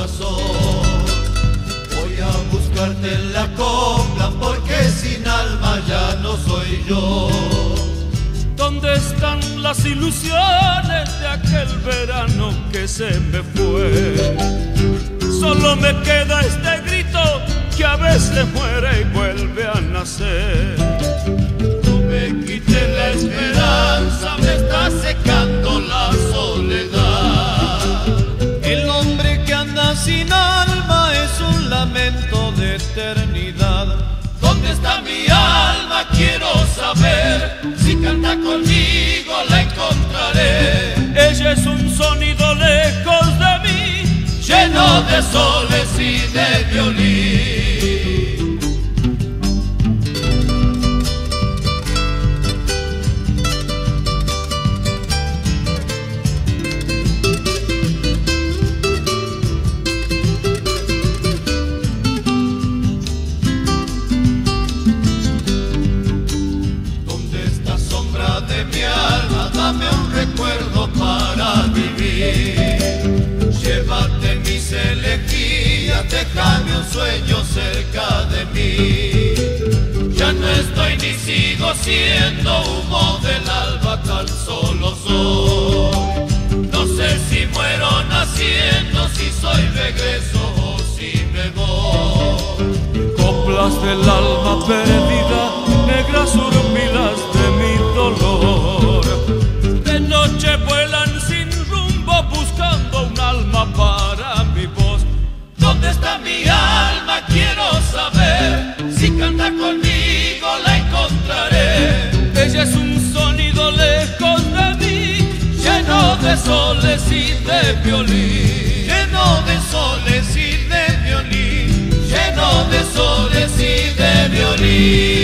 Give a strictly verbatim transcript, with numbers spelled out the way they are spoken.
corazón. Voy a buscarte en la copla porque sin alma ya no soy yo. ¿Dónde están las ilusiones de aquel verano que se me fue? Solo me queda este grito que a veces muere y vuelve a nacer. No me quites la esperanza, me está secando la soledad. El hombre que anda sin alma es un lamento de eternidad. ¿Dónde está mi alma? Quiero saber. Si canta conmigo la encontraré. Ella es un sonido lejos de mí, lleno de soles y de violín. Dame un recuerdo para vivir. Llévate mis elegías, déjame un sueño cerca de mí. Ya no estoy ni sigo siendo humo del alba, tan solo soy. No sé si muero naciendo, si soy regreso o si me voy. Coplas del alma perdida, negras hormigas de mi dolor. De noche vuelan sin rumbo buscando un alma para mi voz. ¿Dónde está mi alma? Quiero saber. Si canta conmigo la encontraré. Ella es un sonido lejos de mí, lleno de soles y de violín. Lleno de soles y de violín. Lleno de soles y de violín.